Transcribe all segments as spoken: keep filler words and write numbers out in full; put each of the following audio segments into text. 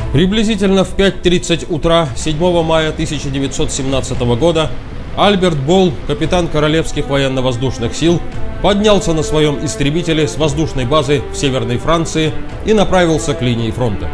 Приблизительно в пять тридцать утра седьмого мая тысяча девятьсот семнадцатого года Альберт Болл, капитан Королевских военно-воздушных сил, поднялся на своем истребителе с воздушной базы в Северной Франции и направился к линии фронта.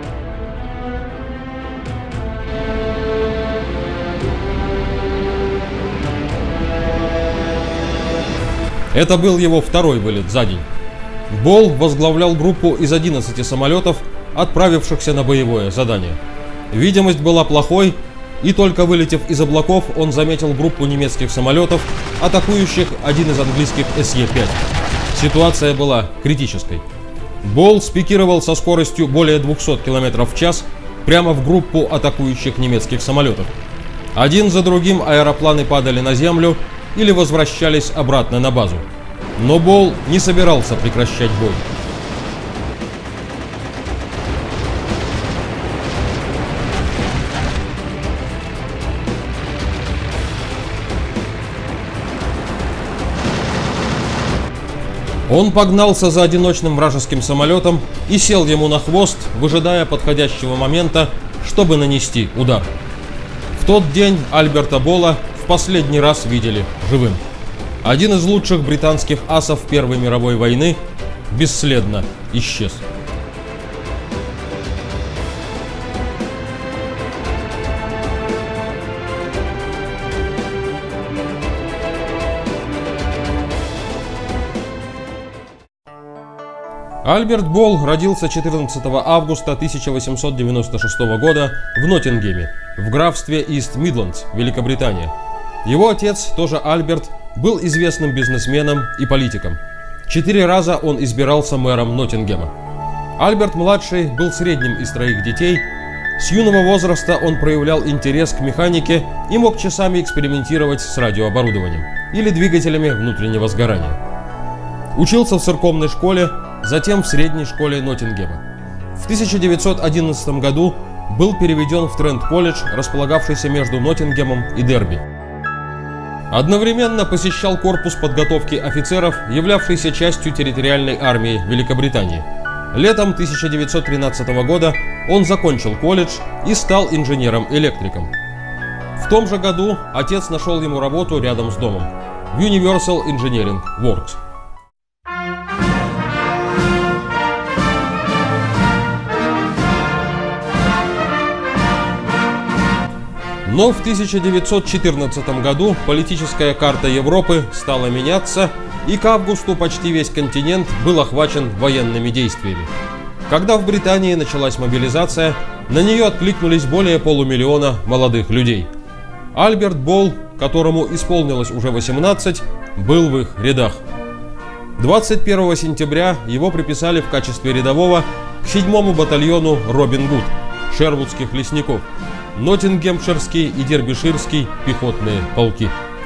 Это был его второй вылет за день. Болл возглавлял группу из одиннадцати самолетов, отправившихся на боевое задание. Видимость была плохой, и только вылетев из облаков, он заметил группу немецких самолетов, атакующих один из английских эс е пять. Ситуация была критической. Болл спикировал со скоростью более двухсот километров в час прямо в группу атакующих немецких самолетов. Один за другим аэропланы падали на землю или возвращались обратно на базу. Но Болл не собирался прекращать бой. Он погнался за одиночным вражеским самолетом и сел ему на хвост, выжидая подходящего момента, чтобы нанести удар. В тот день Альберта Болла в последний раз видели живым. Один из лучших британских асов Первой мировой войны бесследно исчез. Альберт Болл родился четырнадцатого августа тысяча восемьсот девяносто шестого года в Ноттингеме, в графстве Ист-Мидлендс, Великобритания. Его отец, тоже Альберт, был известным бизнесменом и политиком. Четыре раза он избирался мэром Ноттингема. Альберт-младший был средним из троих детей. С юного возраста он проявлял интерес к механике и мог часами экспериментировать с радиооборудованием или двигателями внутреннего сгорания. Учился в церковной школе, затем в средней школе Ноттингема. В тысяча девятьсот одиннадцатом году был переведен в Трент-колледж, располагавшийся между Ноттингемом и Дерби. Одновременно посещал корпус подготовки офицеров, являвшийся частью территориальной армии Великобритании. Летом тысяча девятьсот тринадцатого года он закончил колледж и стал инженером-электриком. В том же году отец нашел ему работу рядом с домом в Universal Engineering Works. Но в тысяча девятьсот четырнадцатом году политическая карта Европы стала меняться, и к августу почти весь континент был охвачен военными действиями. Когда в Британии началась мобилизация, на нее откликнулись более полумиллиона молодых людей. Альберт Болл, которому исполнилось уже восемнадцать, был в их рядах. двадцать первого сентября его приписали в качестве рядового к седьмому батальону Робин Гуд, шервудских лесников, Ноттингемширский и Дербиширский пехотные полки.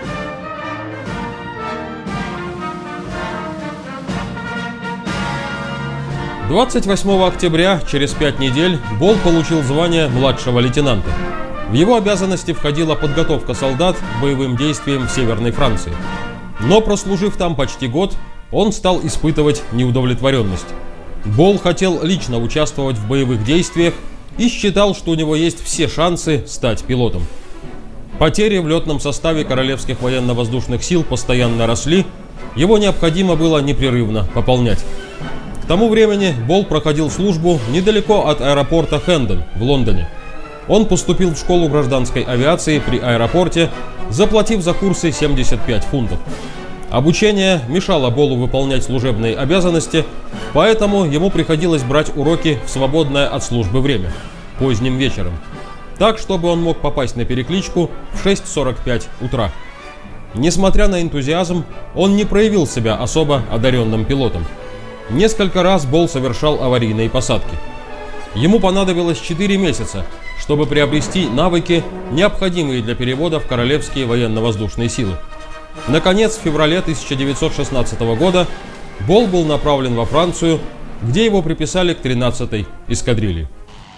двадцать восьмого октября, через пять недель, Болл получил звание младшего лейтенанта. В его обязанности входила подготовка солдат к боевым действиям в Северной Франции. Но прослужив там почти год, он стал испытывать неудовлетворенность. Болл хотел лично участвовать в боевых действиях и считал, что у него есть все шансы стать пилотом. Потери в летном составе Королевских военно-воздушных сил постоянно росли, его необходимо было непрерывно пополнять. К тому времени Болл проходил службу недалеко от аэропорта Хэндон в Лондоне. Он поступил в школу гражданской авиации при аэропорте, заплатив за курсы семьдесят пять фунтов. Обучение мешало Боллу выполнять служебные обязанности, поэтому ему приходилось брать уроки в свободное от службы время, поздним вечером, так, чтобы он мог попасть на перекличку в шесть сорок пять утра. Несмотря на энтузиазм, он не проявил себя особо одаренным пилотом. Несколько раз Болл совершал аварийные посадки. Ему понадобилось четыре месяца, чтобы приобрести навыки, необходимые для перевода в Королевские военно-воздушные силы. Наконец, в феврале тысяча девятьсот шестнадцатого года Болл был направлен во Францию, где его приписали к тринадцатой эскадрилье.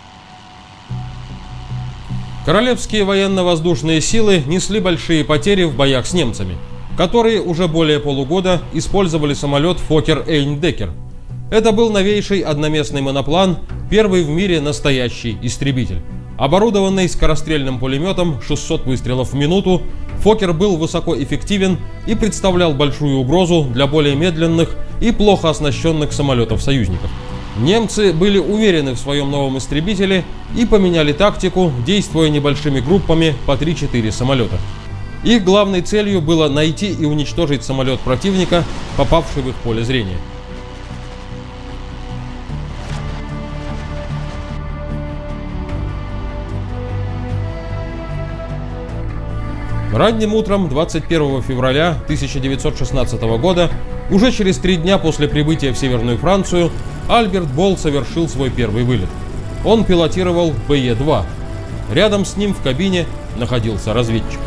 Королевские военно-воздушные силы несли большие потери в боях с немцами, которые уже более полугода использовали самолет Фоккер-Эйндекер. Это был новейший одноместный моноплан, первый в мире настоящий истребитель. Оборудованный скорострельным пулеметом шестьсот выстрелов в минуту, Фоккер был высокоэффективен и представлял большую угрозу для более медленных и плохо оснащенных самолетов союзников. Немцы были уверены в своем новом истребителе и поменяли тактику, действуя небольшими группами по три-четыре самолета. Их главной целью было найти и уничтожить самолет противника, попавший в их поле зрения. Ранним утром двадцать первого февраля тысяча девятьсот шестнадцатого года, уже через три дня после прибытия в Северную Францию, Альберт Болл совершил свой первый вылет. Он пилотировал Бэ Е два. Рядом с ним в кабине находился разведчик.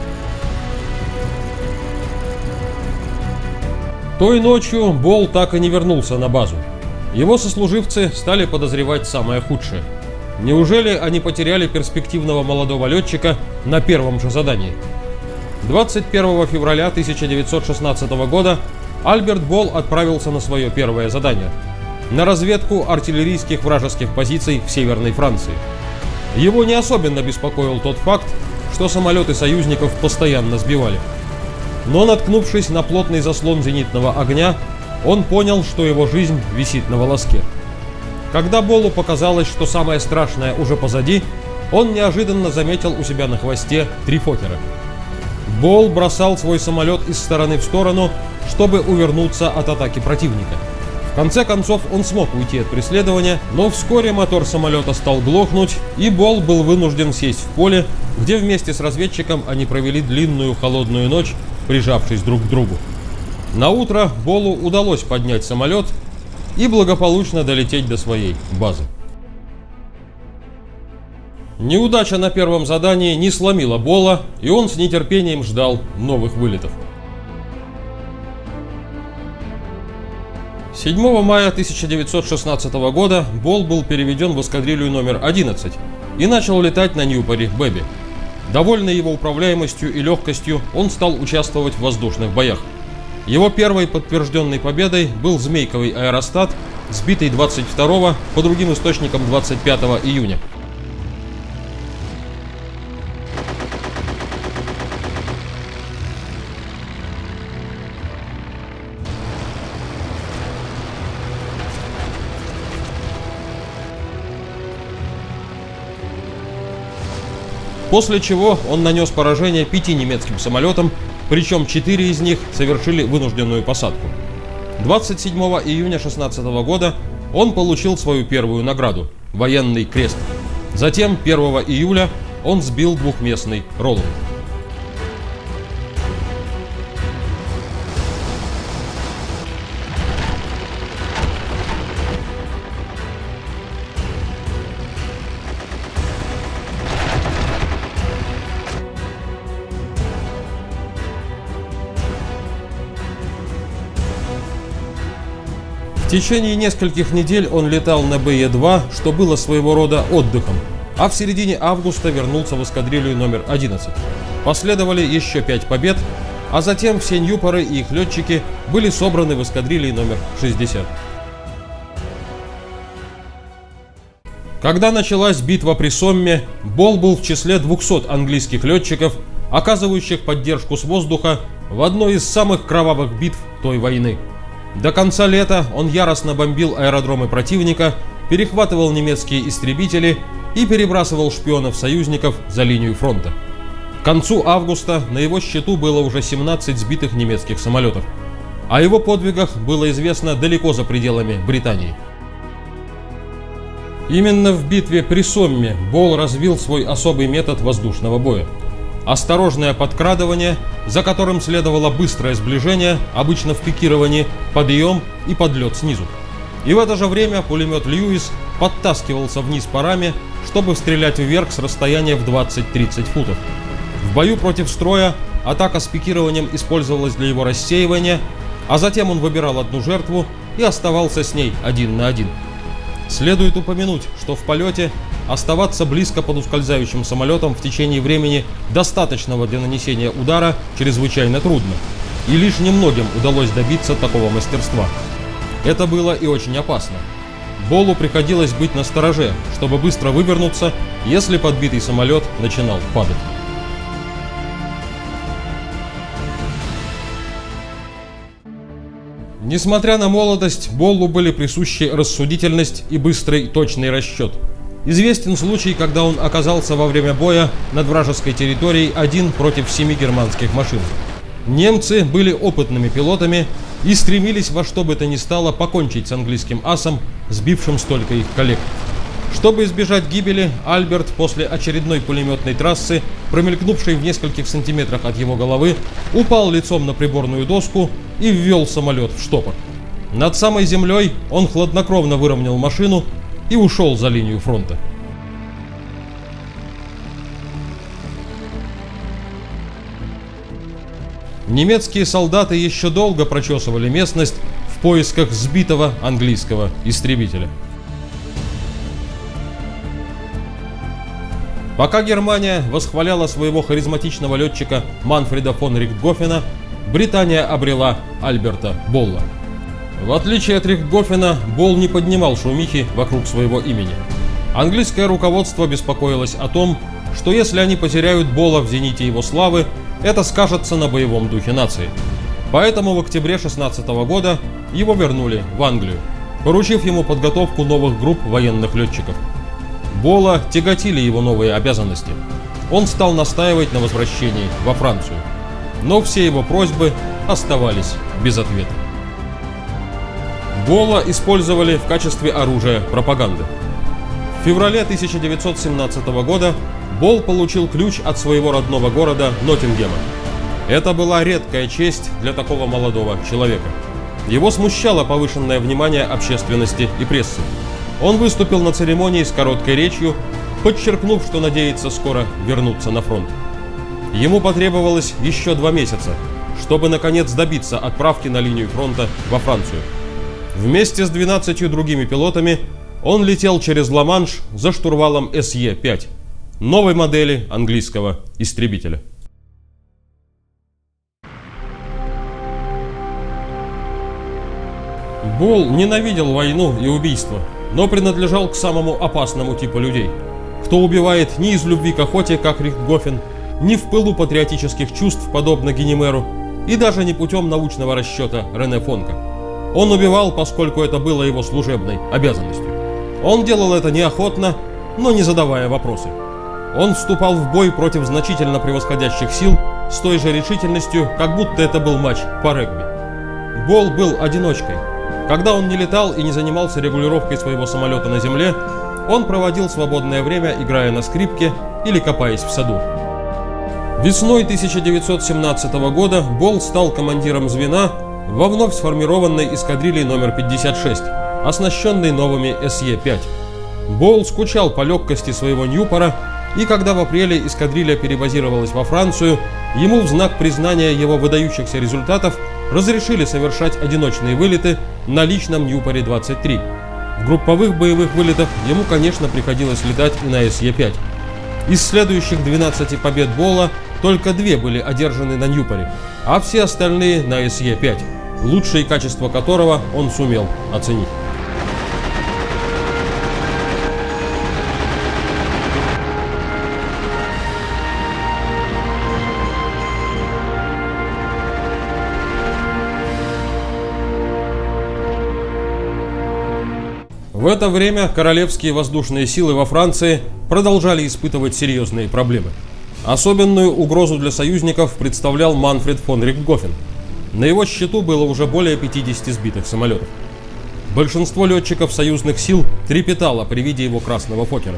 Той ночью Болл так и не вернулся на базу. Его сослуживцы стали подозревать самое худшее. Неужели они потеряли перспективного молодого летчика на первом же задании? двадцать первого февраля тысяча девятьсот шестнадцатого года Альберт Болл отправился на свое первое задание – на разведку артиллерийских вражеских позиций в Северной Франции. Его не особенно беспокоил тот факт, что самолеты союзников постоянно сбивали. Но, наткнувшись на плотный заслон зенитного огня, он понял, что его жизнь висит на волоске. Когда Боллу показалось, что самое страшное уже позади, он неожиданно заметил у себя на хвосте три Фоккера. Болл бросал свой самолет из стороны в сторону, чтобы увернуться от атаки противника. В конце концов он смог уйти от преследования, но вскоре мотор самолета стал глохнуть, и Болл был вынужден сесть в поле, где вместе с разведчиком они провели длинную холодную ночь, прижавшись друг к другу. На утро Боллу удалось поднять самолет и благополучно долететь до своей базы. Неудача на первом задании не сломила Болла, и он с нетерпением ждал новых вылетов. седьмого мая тысяча девятьсот шестнадцатого года Болл был переведен в эскадрилью номер одиннадцать и начал летать на Ньюпоре-Бэби. Довольный его управляемостью и легкостью, он стал участвовать в воздушных боях. Его первой подтвержденной победой был змейковый аэростат, сбитый двадцать второго, по другим источникам двадцать пятого июня. После чего он нанес поражение пяти немецким самолетам, причем четыре из них совершили вынужденную посадку. двадцать седьмого июня две тысячи шестнадцатого года он получил свою первую награду – военный крест. Затем первого июля он сбил двухместный Роланд. В течение нескольких недель он летал на Бэ Е два, что было своего рода отдыхом, а в середине августа вернулся в эскадрилью номер одиннадцать. Последовали еще пять побед, а затем все Ньюпоры и их летчики были собраны в эскадрильи номер шестьдесят. Когда началась битва при Сомме, Болл был в числе двухсот английских летчиков, оказывающих поддержку с воздуха в одной из самых кровавых битв той войны. До конца лета он яростно бомбил аэродромы противника, перехватывал немецкие истребители и перебрасывал шпионов союзников за линию фронта. К концу августа на его счету было уже семнадцать сбитых немецких самолетов. О его подвигах было известно далеко за пределами Британии. Именно в битве при Сомме Болл развил свой особый метод воздушного боя. Осторожное подкрадывание, за которым следовало быстрое сближение, обычно в пикировании, подъем и подлет снизу. И в это же время пулемет Льюис подтаскивался вниз по раме, чтобы стрелять вверх с расстояния в двадцать-тридцать футов. В бою против строя атака с пикированием использовалась для его рассеивания, а затем он выбирал одну жертву и оставался с ней один на один. Следует упомянуть, что в полете оставаться близко под ускользающим самолетом в течение времени, достаточного для нанесения удара, чрезвычайно трудно, и лишь немногим удалось добиться такого мастерства. Это было и очень опасно. Боллу приходилось быть настороже, чтобы быстро вывернуться, если подбитый самолет начинал падать. Несмотря на молодость, Боллу были присущи рассудительность и быстрый точный расчет. Известен случай, когда он оказался во время боя над вражеской территорией один против семи германских машин. Немцы были опытными пилотами и стремились во что бы то ни стало покончить с английским асом, сбившим столько их коллег. Чтобы избежать гибели, Альберт после очередной пулеметной трассы, промелькнувшей в нескольких сантиметрах от его головы, упал лицом на приборную доску и ввел самолет в штопор. Над самой землей он хладнокровно выровнял машину и ушел за линию фронта. Немецкие солдаты еще долго прочесывали местность в поисках сбитого английского истребителя. Пока Германия восхваляла своего харизматичного летчика Манфреда фон Рихтгофена, Британия обрела Альберта Болла. В отличие от Рихтгофена, Болл не поднимал шумихи вокруг своего имени. Английское руководство беспокоилось о том, что если они потеряют Болла в зените его славы, это скажется на боевом духе нации. Поэтому в октябре шестнадцатого года его вернули в Англию, поручив ему подготовку новых групп военных летчиков. Болла тяготили его новые обязанности. Он стал настаивать на возвращении во Францию. Но все его просьбы оставались без ответа. Болла использовали в качестве оружия пропаганды. В феврале тысяча девятьсот семнадцатого года Болл получил ключ от своего родного города Ноттингема. Это была редкая честь для такого молодого человека. Его смущало повышенное внимание общественности и прессы. Он выступил на церемонии с короткой речью, подчеркнув, что надеется скоро вернуться на фронт. Ему потребовалось еще два месяца, чтобы наконец добиться отправки на линию фронта во Францию. Вместе с двенадцатью другими пилотами он летел через Ла-Манш за штурвалом эс е пять, новой модели английского истребителя. Болл ненавидел войну и убийство, но принадлежал к самому опасному типу людей, кто убивает не из любви к охоте, как Рихтгофен, не в пылу патриотических чувств, подобно Гинемеру, и даже не путем научного расчета Рене Фонка. Он убивал, поскольку это было его служебной обязанностью. Он делал это неохотно, но не задавая вопросы. Он вступал в бой против значительно превосходящих сил с той же решительностью, как будто это был матч по регби. Болл был одиночкой. Когда он не летал и не занимался регулировкой своего самолета на земле, он проводил свободное время, играя на скрипке или копаясь в саду. Весной тысяча девятьсот семнадцатого года Болл стал командиром звена во вновь сформированной эскадрилье номер пятьдесят шесть, оснащенной новыми эс е пять. Болл скучал по легкости своего Ньюпора, и когда в апреле эскадрилья перебазировалась во Францию, ему в знак признания его выдающихся результатов разрешили совершать одиночные вылеты на личном Ньюпоре двадцать три. В групповых боевых вылетах ему, конечно, приходилось летать и на эс е пять. Из следующих двенадцати побед Болла только две были одержаны на Ньюпоре, а все остальные на эс е пять, лучшие качества которого он сумел оценить. В это время королевские воздушные силы во Франции продолжали испытывать серьезные проблемы. Особенную угрозу для союзников представлял Манфред фон Рихтгофен. На его счету было уже более пятидесяти сбитых самолетов. Большинство летчиков союзных сил трепетало при виде его красного Фоккера.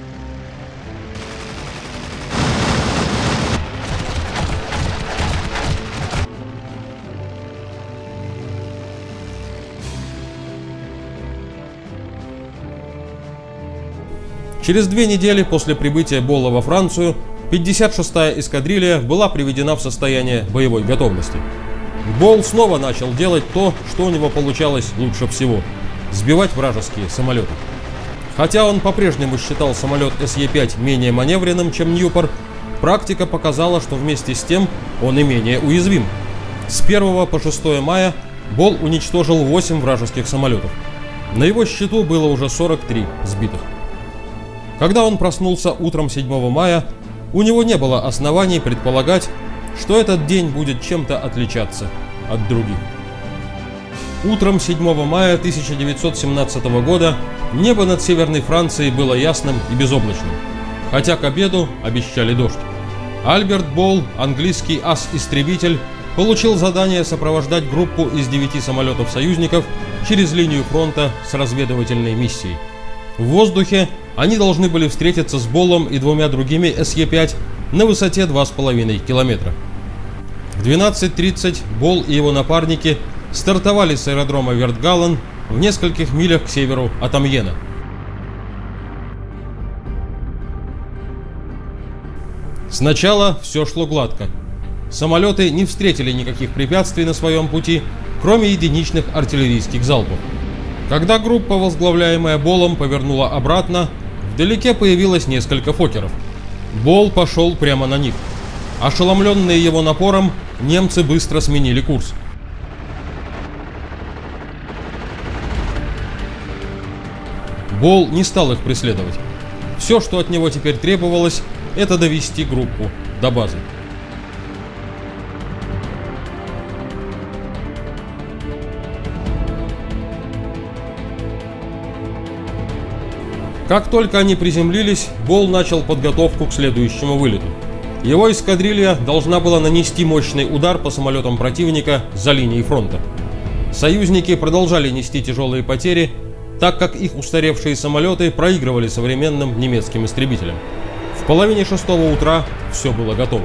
Через две недели после прибытия Болла во Францию пятьдесят шестая эскадрилья была приведена в состояние боевой готовности. Болл снова начал делать то, что у него получалось лучше всего – сбивать вражеские самолеты. Хотя он по-прежнему считал самолет эс е пять менее маневренным, чем Ньюпор, практика показала, что вместе с тем он и менее уязвим. С первого по шестое мая Болл уничтожил восемь вражеских самолетов. На его счету было уже сорок три сбитых. Когда он проснулся утром седьмого мая, у него не было оснований предполагать, что этот день будет чем-то отличаться от других. Утром седьмого мая тысяча девятьсот семнадцатого года небо над Северной Францией было ясным и безоблачным, хотя к обеду обещали дождь. Альберт Болл, английский ас-истребитель, получил задание сопровождать группу из девяти самолетов союзников через линию фронта с разведывательной миссией. В воздухе они должны были встретиться с Боллом и двумя другими эс е пять на высоте два с половиной километра. В двенадцать тридцать Болл и его напарники стартовали с аэродрома Вертгаллен в нескольких милях к северу от Амьена. Сначала все шло гладко. Самолеты не встретили никаких препятствий на своем пути, кроме единичных артиллерийских залпов. Когда группа, возглавляемая Боллом, повернула обратно, вдалеке появилось несколько фоккеров. Болл пошел прямо на них. Ошеломленные его напором, немцы быстро сменили курс. Болл не стал их преследовать. Все, что от него теперь требовалось, это довести группу до базы. Как только они приземлились, Болл начал подготовку к следующему вылету. Его эскадрилья должна была нанести мощный удар по самолетам противника за линией фронта. Союзники продолжали нести тяжелые потери, так как их устаревшие самолеты проигрывали современным немецким истребителям. В половине шестого утра все было готово.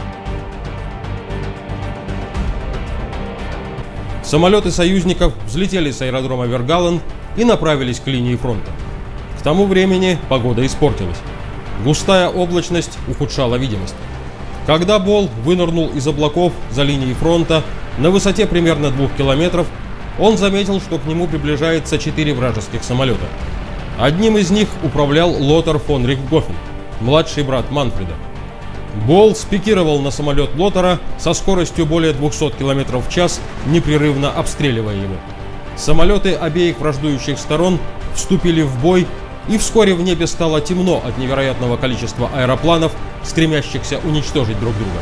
Самолеты союзников взлетели с аэродрома Вертгаллен и направились к линии фронта. К тому времени погода испортилась. Густая облачность ухудшала видимость. Когда Болл вынырнул из облаков за линией фронта на высоте примерно двух километров, он заметил, что к нему приближается четыре вражеских самолета. Одним из них управлял Лотар фон Рихтгофен, младший брат Манфреда. Болл спикировал на самолет Лотара со скоростью более двухсот километров в час, непрерывно обстреливая его. Самолеты обеих враждующих сторон вступили в бой, и вскоре в небе стало темно от невероятного количества аэропланов, стремящихся уничтожить друг друга.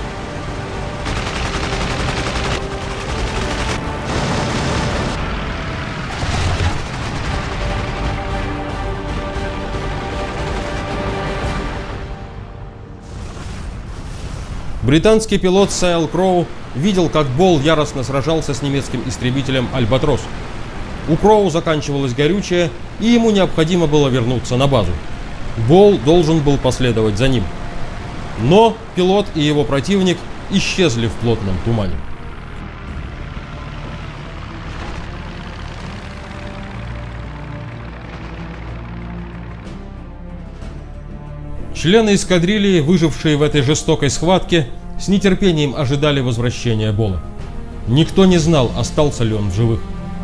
Британский пилот Сайл Кроу видел, как Болл яростно сражался с немецким истребителем «Альбатрос». У Кроу заканчивалось горючее, и ему необходимо было вернуться на базу. Болл должен был последовать за ним. Но пилот и его противник исчезли в плотном тумане. Члены эскадрильи, выжившие в этой жестокой схватке, с нетерпением ожидали возвращения Болла. Никто не знал, остался ли он в живых.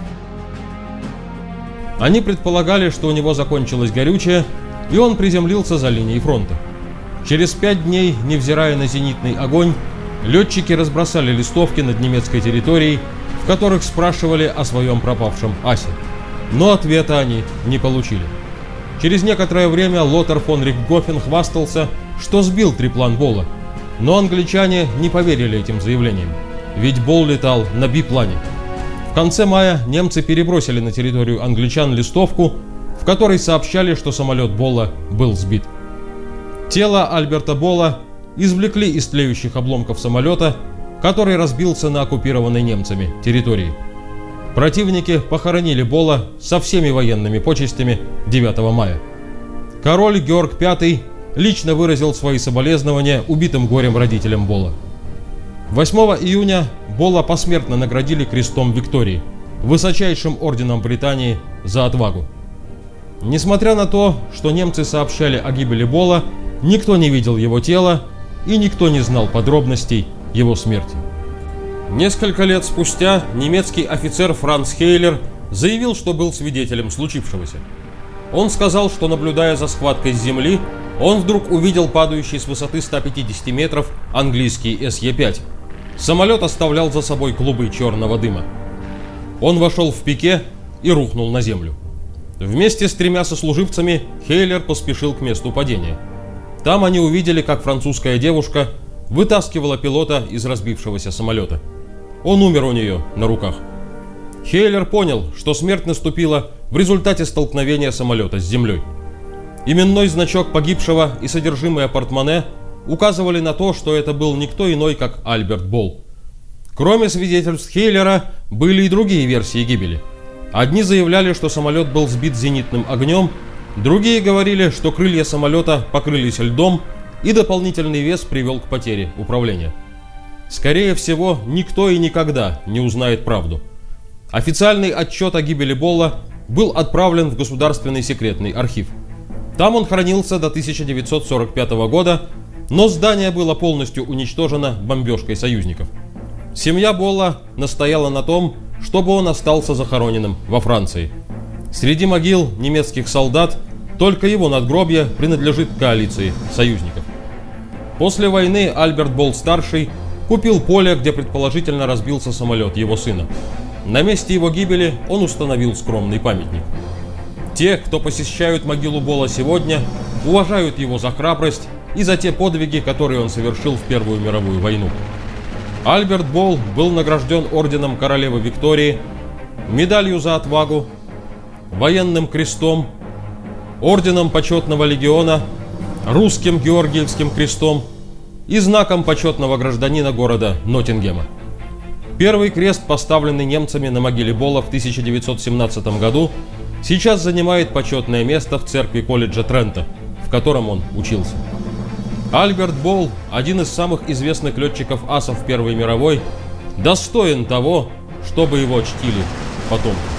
Они предполагали, что у него закончилось горючее, и он приземлился за линией фронта. Через пять дней, невзирая на зенитный огонь, летчики разбросали листовки над немецкой территорией, в которых спрашивали о своем пропавшем асе. Но ответа они не получили. Через некоторое время Лотар фон Рихтгофен хвастался, что сбил триплан Болла. Но англичане не поверили этим заявлениям, ведь Болл летал на биплане. В конце мая немцы перебросили на территорию англичан листовку, в которой сообщали, что самолет Болла был сбит. Тело Альберта Болла извлекли из тлеющих обломков самолета, который разбился на оккупированной немцами территории. Противники похоронили Болла со всеми военными почестями девятого мая. Король Георг пятый лично выразил свои соболезнования убитым горем родителям Болла. восьмого июня Болла посмертно наградили крестом Виктории, высочайшим орденом Британии за отвагу. Несмотря на то, что немцы сообщали о гибели Болла, никто не видел его тела и никто не знал подробностей его смерти. Несколько лет спустя немецкий офицер Франц Хейлер заявил, что был свидетелем случившегося. Он сказал, что, наблюдая за схваткой с земли, он вдруг увидел падающий с высоты ста пятидесяти метров английский эс е пять. Самолет оставлял за собой клубы черного дыма. Он вошел в пике и рухнул на землю. Вместе с тремя сослуживцами Хейлер поспешил к месту падения. Там они увидели, как французская девушка вытаскивала пилота из разбившегося самолета. Он умер у нее на руках. Хейлер понял, что смерть наступила в результате столкновения самолета с землей. Именной значок погибшего и содержимое портмоне указывали на то, что это был никто иной, как Альберт Болл. Кроме свидетельств Хейлера, были и другие версии гибели. Одни заявляли, что самолет был сбит зенитным огнем, другие говорили, что крылья самолета покрылись льдом и дополнительный вес привел к потере управления. Скорее всего, никто и никогда не узнает правду. Официальный отчет о гибели Болла был отправлен в Государственный секретный архив. Там он хранился до тысяча девятьсот сорок пятого года, но здание было полностью уничтожено бомбежкой союзников. Семья Болла настояла на том, чтобы он остался захороненным во Франции. Среди могил немецких солдат только его надгробье принадлежит коалиции союзников. После войны Альберт Болл-старший купил поле, где предположительно разбился самолет его сына. На месте его гибели он установил скромный памятник. Те, кто посещают могилу Болла сегодня, уважают его за храбрость и за те подвиги, которые он совершил в Первую мировую войну. Альберт Болл был награжден орденом королевы Виктории, медалью за отвагу, военным крестом, орденом почетного легиона, русским Георгиевским крестом и знаком почетного гражданина города Ноттингема. Первый крест, поставленный немцами на могиле Болла в тысяча девятьсот семнадцатом году, сейчас занимает почетное место в церкви колледжа Трента, в котором он учился. Альберт Болл, один из самых известных летчиков асов Первой мировой, достоин того, чтобы его чтили потом.